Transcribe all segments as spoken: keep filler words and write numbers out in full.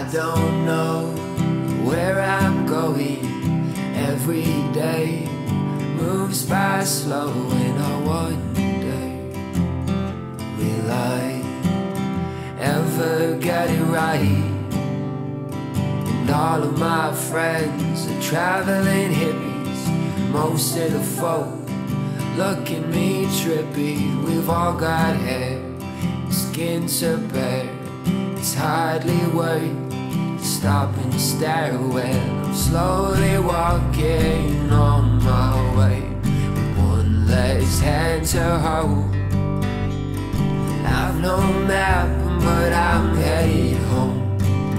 don't know where I'm going. Every day moves by slow, and I wonder, will I ever get it right? And all of my friends are traveling hippies. Most of the folk look at me trippy. We've all got hair, skin to bare. It's hardly worth stopping to stare. Well, I'm slowly walking on my way, with one less hand to hold. I've no map, but I'm headed home,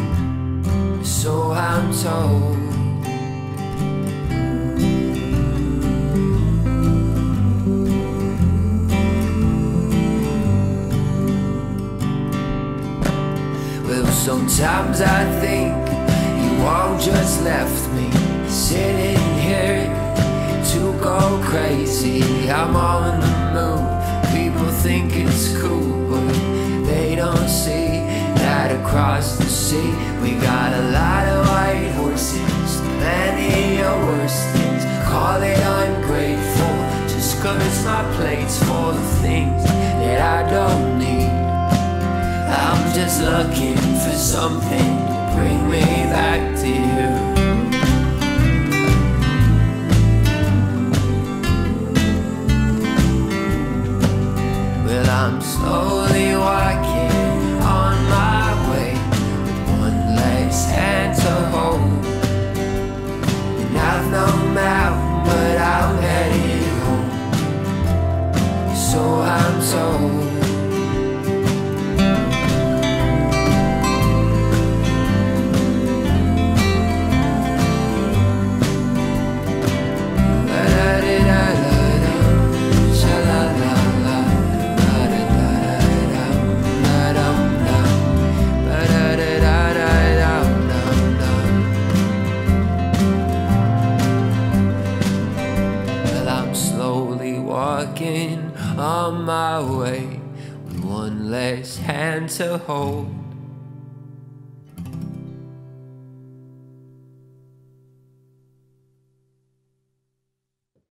so I'm told. Sometimes I think you all just left me sitting here to go crazy. I'm on the move, people think it's cool, but they don't see that across the sea we got a lot of white horses, plenty of worse things. Call it ungrateful, just cause my plate's full of things that I don't need. I'm just looking for something to bring me back to you. Well, I'm slowly walking on my way, with one less hand to hold. And I've no map, but I'm headed home, so I'm told. On my way, with one less hand to hold.